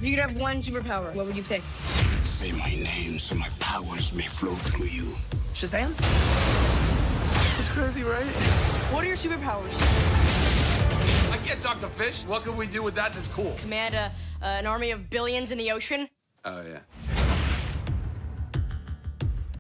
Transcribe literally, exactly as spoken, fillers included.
You could have one superpower. What would you pick? Say my name so my powers may flow through you. Shazam? That's crazy, right? What are your superpowers? I can't talk to fish. What can we do with that that's cool? Command a, uh, an army of billions in the ocean. Oh, yeah.